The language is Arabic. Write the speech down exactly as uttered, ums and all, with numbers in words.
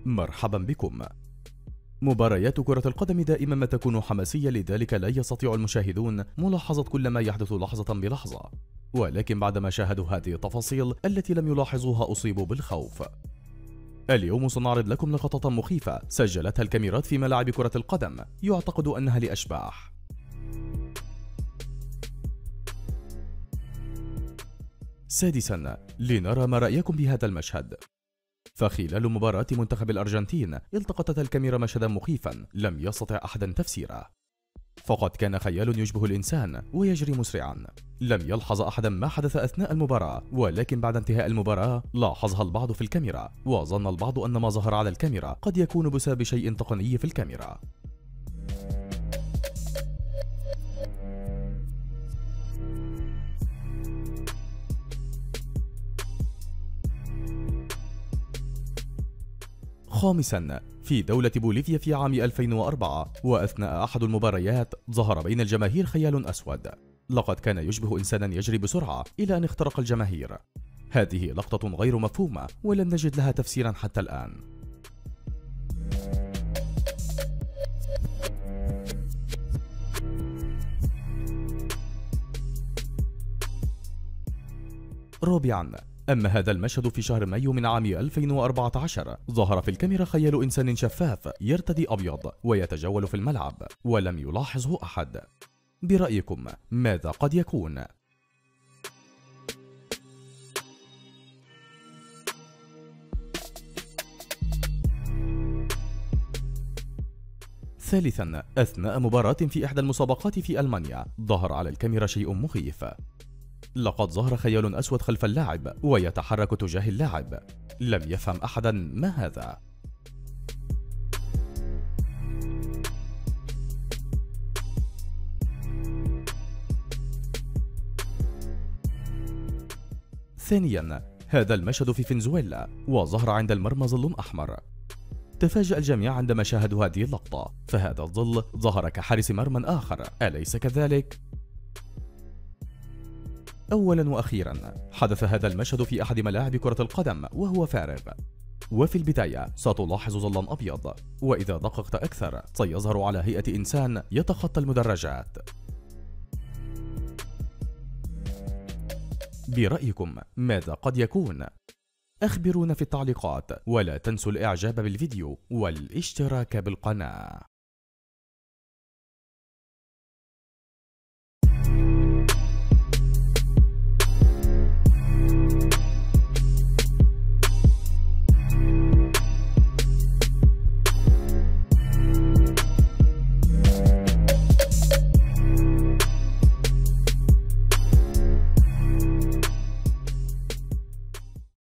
مرحبا بكم. مباريات كرة القدم دائما ما تكون حماسية، لذلك لا يستطيع المشاهدون ملاحظة كل ما يحدث لحظة بلحظة، ولكن بعدما شاهدوا هذه التفاصيل التي لم يلاحظوها أصيبوا بالخوف. اليوم سنعرض لكم لقطة مخيفة سجلتها الكاميرات في ملاعب كرة القدم، يعتقد أنها لأشباح. سادسا، لنرى ما رأيكم بهذا المشهد. فخلال مباراة منتخب الأرجنتين التقطت الكاميرا مشهدا مخيفا لم يستطع أحدا تفسيره، فقد كان خيال يشبه الإنسان ويجري مسرعا. لم يلحظ أحدا ما حدث أثناء المباراة، ولكن بعد انتهاء المباراة لاحظها البعض في الكاميرا، وظن البعض أن ما ظهر على الكاميرا قد يكون بسبب شيء تقني في الكاميرا. خامسا، في دولة بوليفيا في عام ألفين وأربعة وأثناء أحد المباريات ظهر بين الجماهير خيال أسود، لقد كان يشبه إنسانا يجري بسرعة إلى أن اخترق الجماهير. هذه لقطة غير مفهومة ولم نجد لها تفسيرا حتى الآن. رابعا، أما هذا المشهد في شهر مايو من عام ألفين وأربعة عشر ظهر في الكاميرا خيال إنسان شفاف يرتدي أبيض ويتجول في الملعب ولم يلاحظه أحد. برأيكم ماذا قد يكون؟ ثالثا، أثناء مباراة في إحدى المسابقات في ألمانيا ظهر على الكاميرا شيء مخيف. لقد ظهر خيال أسود خلف اللاعب ويتحرك تجاه اللاعب، لم يفهم أحدا ما هذا. ثانيا، هذا المشهد في فنزويلا وظهر عند المرمى ظل أحمر. تفاجأ الجميع عندما شاهدوا هذه اللقطة، فهذا الظل ظهر كحارس مرمى آخر، أليس كذلك؟ أولا وأخيرا، حدث هذا المشهد في أحد ملاعب كرة القدم وهو فارغ، وفي البداية ستلاحظ ظلا أبيض، وإذا دققت أكثر سيظهر على هيئة إنسان يتخطى المدرجات. برأيكم ماذا قد يكون؟ أخبرونا في التعليقات، ولا تنسوا الإعجاب بالفيديو والاشتراك بالقناة.